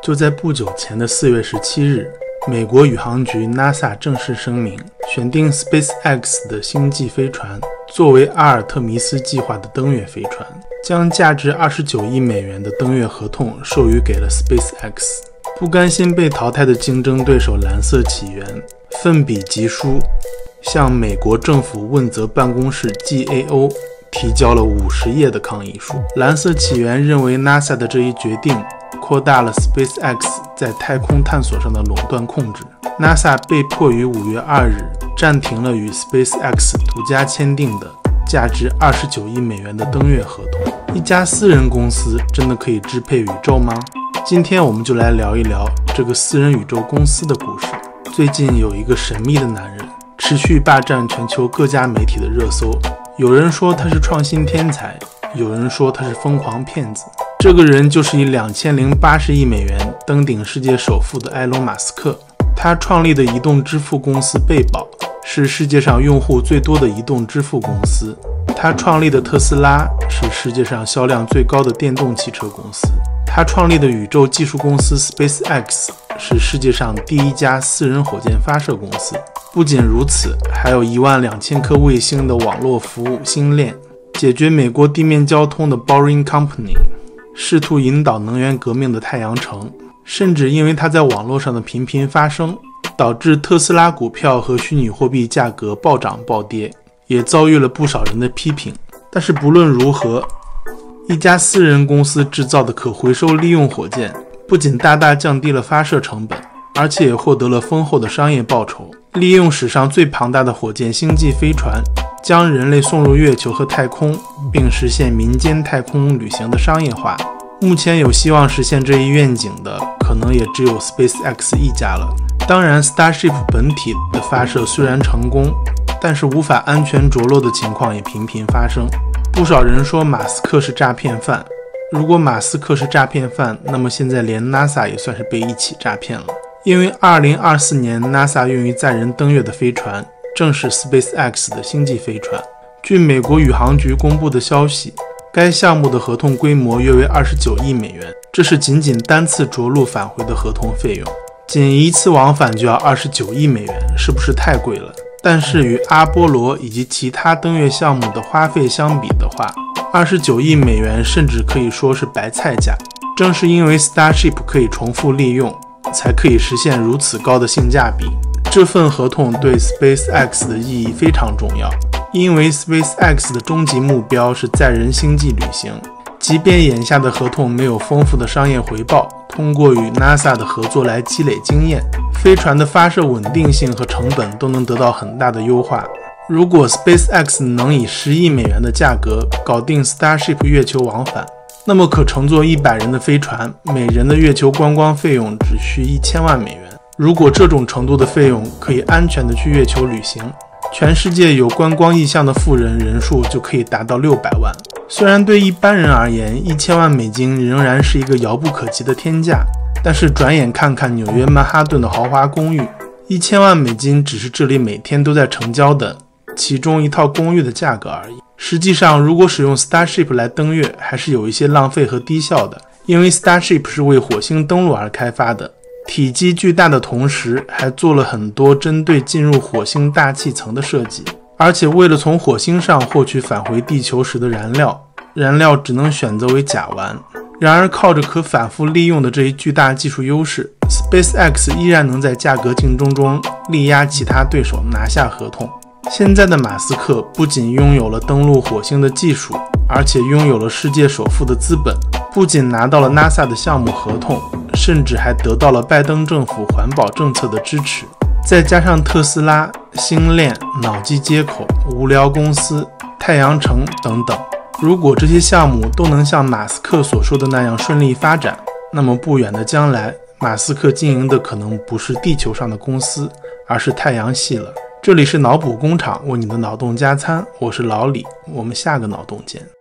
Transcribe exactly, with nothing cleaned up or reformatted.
就在不久前的四月十七日，美国宇航局 NASA 正式声明，选定 SpaceX 的星际飞船作为阿尔特弥斯计划的登月飞船，将价值二十九亿美元的登月合同授予给了 SpaceX。不甘心被淘汰的竞争对手蓝色起源奋笔疾书，向美国政府问责办公室 G A O 提交了五十页的抗议书。蓝色起源认为 NASA 的这一决定扩大了 SpaceX 在太空探索上的垄断控制。 NASA 被迫于五月二日暂停了与 SpaceX 独家签订的价值二十九亿美元的登月合同。一家私人公司真的可以支配宇宙吗？今天我们就来聊一聊这个私人宇宙公司的故事。最近有一个神秘的男人持续霸占全球各家媒体的热搜，有人说他是创新天才，有人说他是疯狂骗子。这个人就是以两千零八十亿美元登顶世界首富的埃隆·马斯克。他创立的移动支付公司贝宝是世界上用户最多的移动支付公司。他创立的特斯拉是世界上销量最高的电动汽车公司。他创立的宇宙技术公司 SpaceX 是世界上第一家私人火箭发射公司。不仅如此，还有一万两千颗卫星的网络服务星链，解决美国地面交通的 Boring Company， 试图引导能源革命的太阳城，甚至因为他在网络上的频频发声，导致特斯拉股票和虚拟货币价格暴涨暴跌，也遭遇了不少人的批评。但是不论如何，一家私人公司制造的可回收利用火箭不仅大大降低了发射成本，而且也获得了丰厚的商业报酬。利用史上最庞大的火箭星际飞船，将人类送入月球和太空，并实现民间太空旅行的商业化。目前有希望实现这一愿景的，可能也只有 SpaceX 一家了。当然 Starship 本体的发射虽然成功，但是无法安全着陆的情况也频频发生。不少人说马斯克是诈骗犯，如果马斯克是诈骗犯，那么现在连 NASA 也算是被一起诈骗了。因为二零二四年 NASA 用于载人登月的飞船正是 SpaceX 的星际飞船。据美国宇航局公布的消息，该项目的合同规模约为二十九亿美元，这是仅仅单次着陆返回的合同费用，仅一次往返就要二十九亿美元，是不是太贵了？但是与阿波罗以及其他登月项目的花费相比的话，二十九亿美元甚至可以说是白菜价。正是因为 Starship 可以重复利用，才可以实现如此高的性价比。这份合同对 SpaceX 的意义非常重要，因为 SpaceX 的终极目标是载人星际旅行。即便眼下的合同没有丰富的商业回报，通过与 NASA 的合作来积累经验，飞船的发射稳定性和成本都能得到很大的优化。如果 SpaceX 能以十亿美元的价格搞定 Starship 月球往返，那么可乘坐一百人的飞船，每人的月球观光费用只需一千万美元。如果这种程度的费用可以安全的去月球旅行，全世界有观光意向的富人人数就可以达到六百万。虽然对一般人而言，一千万美金仍然是一个遥不可及的天价，但是转眼看看纽约曼哈顿的豪华公寓，一千万美金只是这里每天都在成交的其中一套公寓的价格而已。实际上，如果使用 Starship 来登月，还是有一些浪费和低效的，因为 Starship 是为火星登陆而开发的，体积巨大的同时，还做了很多针对进入火星大气层的设计。而且为了从火星上获取返回地球时的燃料，燃料只能选择为甲烷。然而靠着可反复利用的这一巨大技术优势， SpaceX 依然能在价格竞争中力压其他对手拿下合同。现在的马斯克不仅拥有了登陆火星的技术，而且拥有了世界首富的资本，不仅拿到了 NASA 的项目合同，甚至还得到了拜登政府环保政策的支持。再加上特斯拉、星链、脑机接口、无聊公司、太阳城等等，如果这些项目都能像马斯克所说的那样顺利发展，那么不远的将来，马斯克经营的可能不是地球上的公司，而是太阳系了。这里是脑补工厂，为你的脑洞加餐，我是老李，我们下个脑洞见。